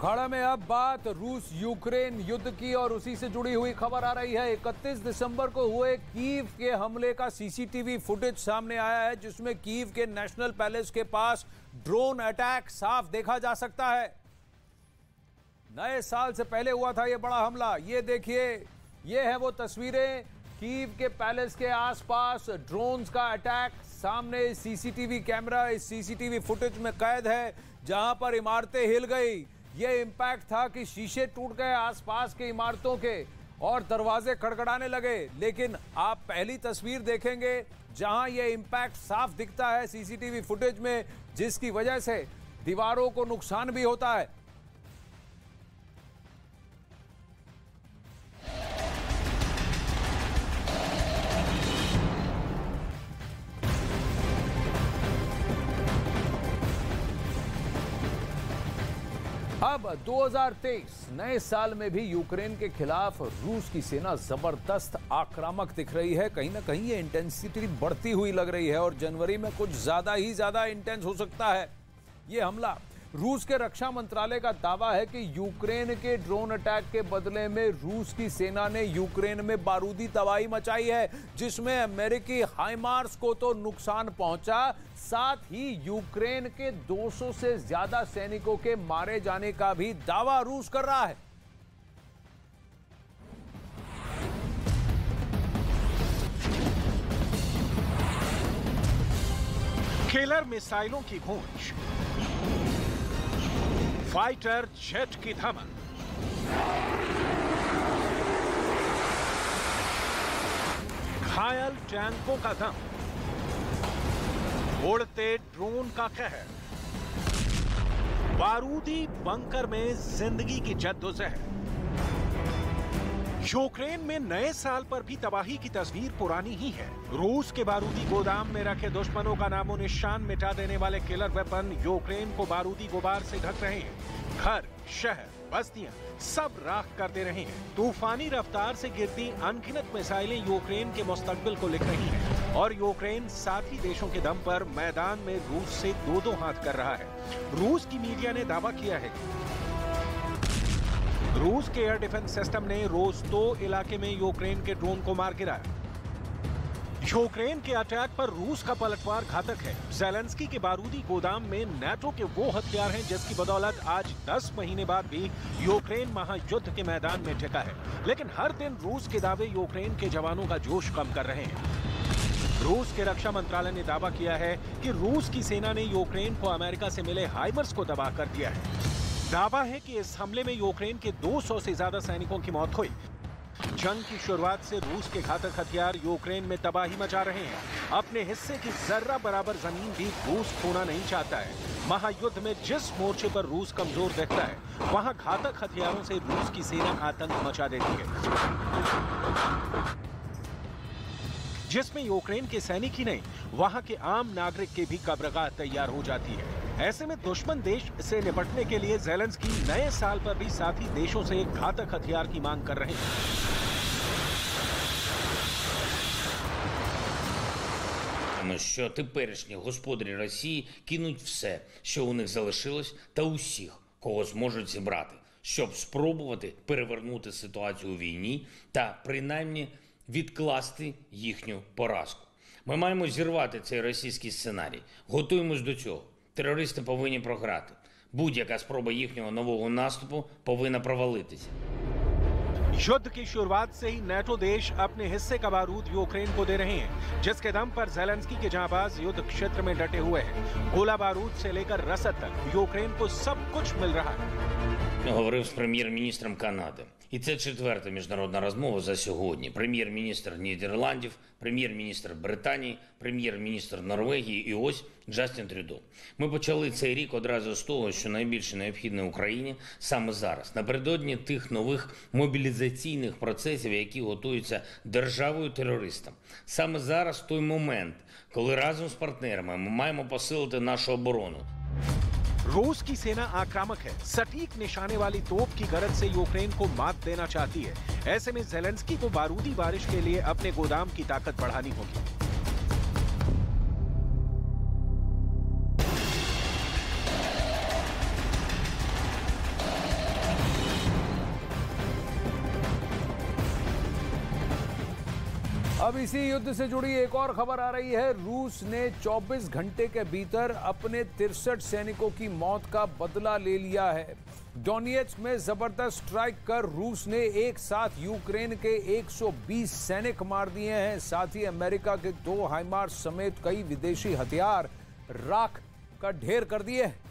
अखाड़ा में अब बात रूस यूक्रेन युद्ध की और उसी से जुड़ी हुई खबर आ रही है। 31 दिसंबर को हुए कीव के हमले का सीसीटीवी फुटेज सामने आया है, जिसमें कीव के नेशनल पैलेस के पास ड्रोन अटैक साफ देखा जा सकता है। नए साल से पहले हुआ था यह बड़ा हमला। ये देखिए, ये है वो तस्वीरें कीव के पैलेस के आसपास ड्रोन्स का अटैक। सामने सीसीटीवी कैमरा इस सीसीटीवी फुटेज में कैद है, जहां पर इमारतें हिल गई। ये इंपैक्ट था कि शीशे टूट गए आसपास के इमारतों के और दरवाजे खड़खड़ाने लगे। लेकिन आप पहली तस्वीर देखेंगे जहां ये इंपैक्ट साफ दिखता है सीसीटीवी फुटेज में, जिसकी वजह से दीवारों को नुकसान भी होता है। अब 2023 नए साल में भी यूक्रेन के खिलाफ रूस की सेना जबरदस्त आक्रामक दिख रही है। कहीं ना कहीं ये इंटेंसिटी बढ़ती हुई लग रही है और जनवरी में कुछ ज्यादा ही ज्यादा इंटेंस हो सकता है ये हमला। रूस के रक्षा मंत्रालय का दावा है कि यूक्रेन के ड्रोन अटैक के बदले में रूस की सेना ने यूक्रेन में बारूदी तबाही मचाई है, जिसमें अमेरिकी हाइमार्स को तो नुकसान पहुंचा, साथ ही यूक्रेन के 200 से ज्यादा सैनिकों के मारे जाने का भी दावा रूस कर रहा है। किलर मिसाइलों की गूंज, फाइटर जेट की धमक, घायल टैंकों का दम, उड़ते ड्रोन का कहर, बारूदी बंकर में जिंदगी की जद्दोजहद। यूक्रेन में नए साल पर भी तबाही की तस्वीर पुरानी ही है। रूस के बारूदी गोदाम में रखे दुश्मनों का नामो निशान मिटा देने वाले किलर वेपन यूक्रेन को बारूदी गुबार से ढक रहे हैं। घर, शहर, बस्तियां सब राख कर दे रहे हैं। तूफानी रफ्तार से गिरती अनगिनत मिसाइलें यूक्रेन के मुस्तकबिल को लिख रही हैं और यूक्रेन साथी देशों के दम पर मैदान में रूस से दो हाथ कर रहा है। रूस की मीडिया ने दावा किया है कि रूस के एयर डिफेंस सिस्टम ने रोस्टोव इलाके में यूक्रेन के ड्रोन को मार गिराया। यूक्रेन के अटैक पर रूस का पलटवार घातक है। ज़ेलेंस्की के बारूदी गोदाम में नाटो के वो हथियार हैं जिसकी बदौलत आज 10 महीने बाद भी यूक्रेन महायुद्ध के मैदान में टिका है। लेकिन हर दिन रूस के दावे यूक्रेन के जवानों का जोश कम कर रहे हैं। रूस के रक्षा मंत्रालय ने दावा किया है कि रूस की सेना ने यूक्रेन को अमेरिका से मिले हाइमर्स को तबाह कर दिया है। दावा है कि इस हमले में यूक्रेन के 200 से ज्यादा सैनिकों की मौत हुई। जंग की शुरुआत से रूस के घातक हथियार यूक्रेन में तबाही मचा रहे हैं। अपने हिस्से की जर्रा बराबर जमीन भी रूस खोना नहीं चाहता है। महायुद्ध में जिस मोर्चे पर रूस कमजोर दिखता है, वहां घातक हथियारों से रूस की सेना आतंक मचा देती है, जिसमें यूक्रेन के सैनिक ही नहीं, वहां के आम नागरिक के भी कब्रगाह तैयार हो जाती है। ऐसे में दुश्मन देश से निपटने के लिए ज़ेलेंस्की नए साल पर भी साथी देशों से घातक हथियार की मांग कर रहे हैं। Що теперішні господарі Росії кинуть все, що у них залишилось, та усіх, кого зможуть зібрати, щоб спробувати перевернути ситуацію у війні та принаймні відкласти їхню поразку. Ми маємо зірвати цей російський сценарій. Готуємось до цього. Терористи повинні програти. Будь-яка спроба їхнього нового наступу повинна провалитися. युद्ध की शुरुआत से ही नाटो देश अपने हिस्से का बारूद यूक्रेन को दे रहे हैं, जिसके दम पर ज़ेलेंस्की के जांबाज युद्ध क्षेत्र में डटे हुए हैं। गोला बारूद से लेकर रसद तक यूक्रेन को सब कुछ मिल रहा है। Говорив з прем'єр-міністром Канади. І це четверта міжнародна розмова за сьогодні. Прем'єр-міністр Нідерландів, прем'єр-міністр Британії, прем'єр-міністр Норвегії і ось Джастін Трюдо. Ми почали цей рік одразу з того, що найбільше необхідне Україні саме зараз, напередодні тих нових мобілізаційних процесів, які готуються державою-терористам. Саме зараз той момент, коли разом з партнерами ми маємо посилити нашу оборону. रूस की सेना आक्रामक है। सटीक निशाने वाली तोप की गरज से यूक्रेन को मात देना चाहती है। ऐसे में ज़ेलेंस्की को बारूदी बारिश के लिए अपने गोदाम की ताकत बढ़ानी होगी। अब इसी युद्ध से जुड़ी एक और खबर आ रही है। रूस ने 24 घंटे के भीतर अपने 63 सैनिकों की मौत का बदला ले लिया है। डोनेट्स्क में जबरदस्त स्ट्राइक कर रूस ने एक साथ यूक्रेन के 120 सैनिक मार दिए हैं। साथ ही अमेरिका के 2 हाइमार्स समेत कई विदेशी हथियार राख का ढेर कर दिए हैं।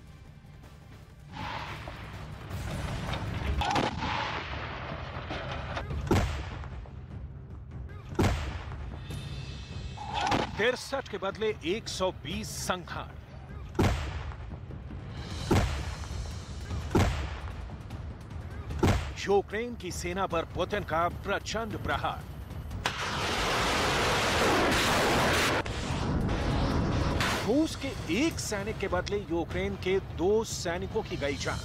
तिरसठ के बदले 120 संहार। यूक्रेन की सेना पर पुतिन का प्रचंड प्रहार। रूस के एक सैनिक के बदले यूक्रेन के 2 सैनिकों की गई जान।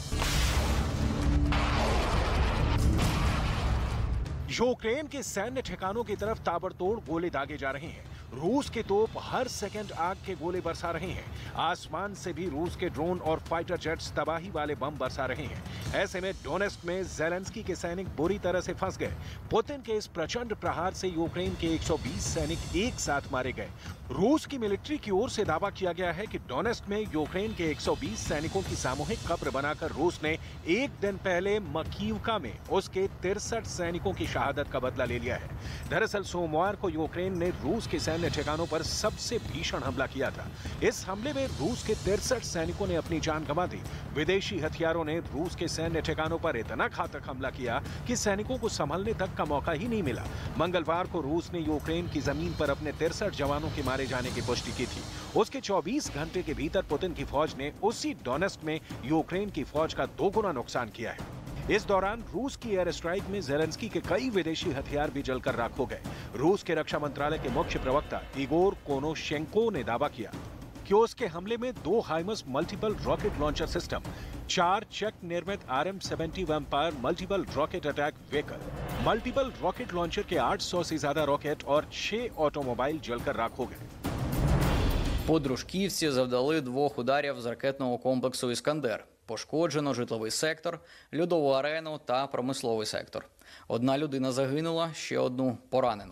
यूक्रेन के सैन्य ठिकानों की तरफ ताबड़तोड़ गोले दागे जा रहे हैं। रूस के तोप हर सेकंड आग के गोले बरसा रहे हैं। आसमान से भी रूस के ड्रोन और फाइटर जेट्स तबाही वाले बम बरसा रहे हैं। ऐसे में डोनेट्स्क में ज़ेलेंस्की के सैनिक बुरी तरह से फंस गए। पुतिन के इस प्रचंड प्रहार से यूक्रेन के 120 सैनिक एक साथ मारे गए। रूस की मिलिट्री की ओर से दावा किया गया है कि डोनेट्स्क में यूक्रेन के 120 सैनिकों की सामूहिक कब्र बनाकर रूस ने एक दिन पहले मकीवका में उसके 63 सैनिकों की शहादत का बदला ले लिया है। दरअसल सोमवार को यूक्रेन ने रूस के सैन्य ठिकानों पर सबसे भीषण हमला किया था। इस हमले में रूस के 63 सैनिकों ने अपनी जान गंवा दी। विदेशी हथियारों ने रूस के सैन्य ठिकानों पर इतना घातक हमला किया कि सैनिकों को संभलने तक का मौका ही नहीं मिला। मंगलवार को रूस ने यूक्रेन की जमीन पर अपने 63 जवानों के मारे जाने की पुष्टि की थी। उसके 24 घंटे के भीतर पुतिन की फौज ने उसी डोनेट्स्क में यूक्रेन की फौज का 2 गुना नुकसान किया है। इस दौरान रूस की एयर स्ट्राइक में ज़ेलेंस्की के कई विदेशी हथियार भी जलकर राख हो गए। रूस के रक्षा मंत्रालय के मुख्य प्रवक्ता इगोर कोनोशेंको ने दावा किया कि उसके हमले में 2 HIMARS multiple rocket launcher system, 4 चेक निर्मित RM-70 Vampire multiple rocket attack vehicle, multiple rocket launcher के 800 से ज्यादा रॉकेट और 6 ऑटोमोबाइल जलकर राख हो गए। Подружківці завдали 2 ударів з ракетного комплексу «Іскандер». Пошкоджено житловий сектор, льодову арену та промисловий сектор. 1 людина загинула, ще 1 поранено.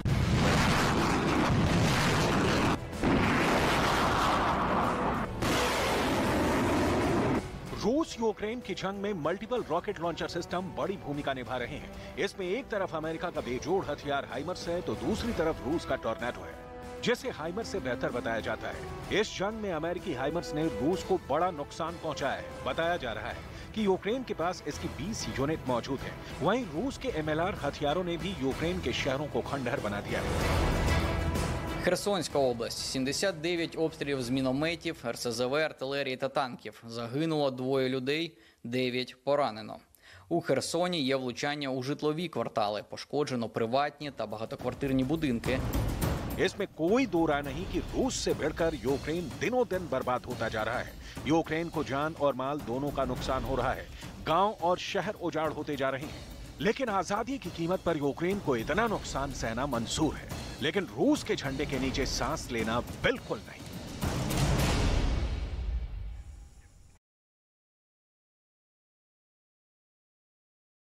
रूस यूक्रेन की जंग में मल्टीपल रॉकेट लॉन्चर सिस्टम बड़ी भूमिका निभा रहे हैं। इसमें एक तरफ अमेरिका का बेजोड़ हथियार हाइमर्स है तो दूसरी तरफ रूस का टॉर्नेडो है, जिसे हाइमर्स से बेहतर बताया जाता है। इस जंग में अमेरिकी हाइमर्स ने रूस को बड़ा नुकसान पहुंचाया है। बताया जा रहा है कि यूक्रेन के पास इसकी 20 यूनिट मौजूद है। वहीं रूस के MLR हथियारों ने भी यूक्रेन के शहरों को खंडहर बना दिया है। Херсонська область. 79 обстрілів з мінометів, РСЗВ, артилерії та танків. Загинуло 2 людей, 9 поранено. У Херсоні є влучання у житлові квартали. Пошкоджено приватні та багатоквартирні будинки. इसमें कोई दो राय नहीं कि रूस से भिड़कर यूक्रेन दिनों दिन बर्बाद होता जा रहा है। यूक्रेन को जान और माल दोनों का नुकसान हो रहा है। गांव और शहर उजाड़ होते जा रहे हैं। लेकिन आजादी की कीमत पर यूक्रेन को इतना नुकसान सहना मंजूर है, लेकिन रूस के झंडे के नीचे सांस लेना बिल्कुल नहीं।